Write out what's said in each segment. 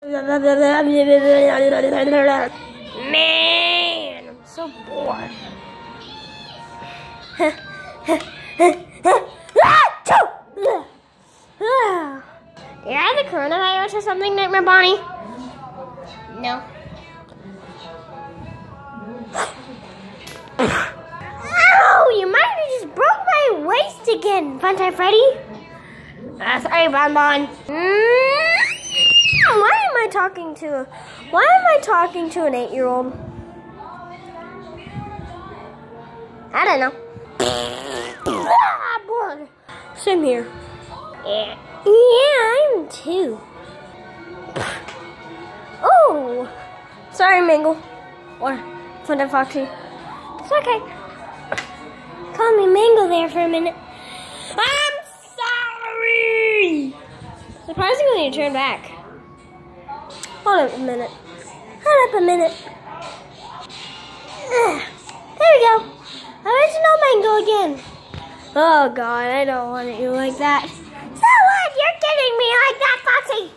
Man, I'm so bored. Do you have the coronavirus or something, Nightmare Bonnie? No. Ow! You might have just broke my waist again, Funtime Freddy. Sorry, Bonbon. Why am I talking to an 8-year-old? I don't know. Bored. Same here. Yeah, I'm too. Oh, sorry, Mingle. Or Funtime Foxy. It's okay. Call me Mingle there for a minute. I'm sorry. Surprisingly, you turned back. Hold up a minute. There we go. Original Mingle again. Oh God, I don't want you like that. So what? You're kidding me like that, Foxy.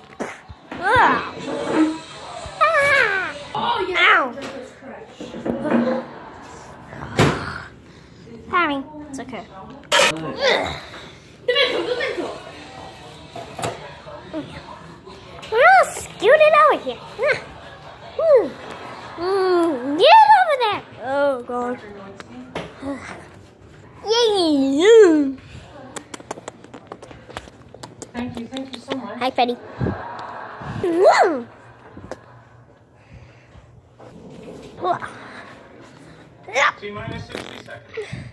Ah. Oh, yeah. Ow. Harry, it's okay. We're all scooted over here. Get over there. Oh God. Yay. Thank you so much. Hi, Freddy. T-minus 60 seconds.